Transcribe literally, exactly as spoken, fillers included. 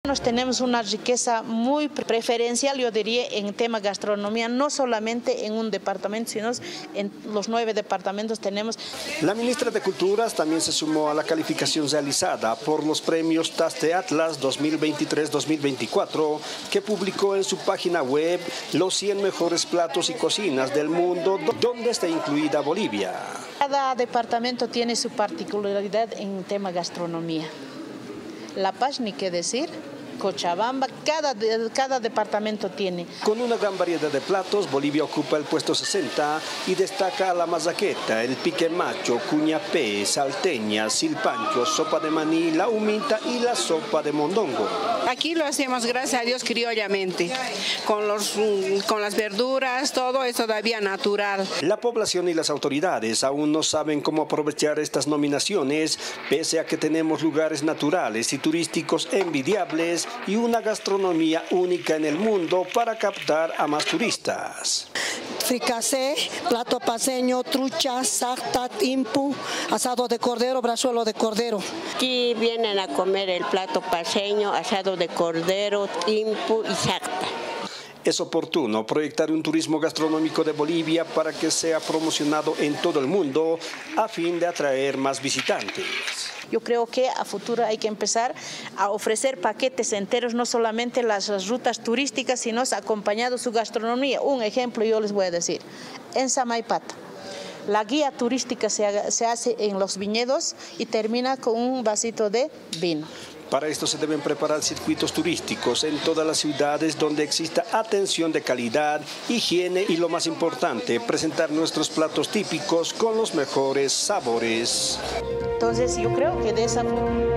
Nos tenemos una riqueza muy preferencial, yo diría, en tema gastronomía, no solamente en un departamento, sino en los nueve departamentos tenemos. La ministra de Culturas también se sumó a la calificación realizada por los premios Taste Atlas dos mil veintitrés dos mil veinticuatro, que publicó en su página web los cien mejores platos y cocinas del mundo, donde está incluida Bolivia. Cada departamento tiene su particularidad en tema gastronomía. La Paz, ni qué decir. Cochabamba, cada, cada departamento tiene. Con una gran variedad de platos, Bolivia ocupa el puesto sesenta y destaca la mazaqueta, el pique macho, cuñapé, salteña, silpancho, sopa de maní, la huminta y la sopa de mondongo. Aquí lo hacemos, gracias a Dios, criollamente, con, los, con las verduras, todo es todavía natural. La población y las autoridades aún no saben cómo aprovechar estas nominaciones, pese a que tenemos lugares naturales y turísticos envidiables y una gastronomía única en el mundo para captar a más turistas. Fricasé, plato paceño, trucha, sarta, timpu, asado de cordero, brazuelo de cordero. Aquí vienen a comer el plato paceño, asado de cordero, timpu y sarta. Es oportuno proyectar un turismo gastronómico de Bolivia para que sea promocionado en todo el mundo a fin de atraer más visitantes. Yo creo que a futuro hay que empezar a ofrecer paquetes enteros, no solamente las rutas turísticas, sino acompañado su gastronomía. Un ejemplo yo les voy a decir, en Samaipata, la guía turística se, haga, se hace en los viñedos y termina con un vasito de vino. Para esto se deben preparar circuitos turísticos en todas las ciudades donde exista atención de calidad, higiene y, lo más importante, presentar nuestros platos típicos con los mejores sabores. Entonces yo creo que de esa forma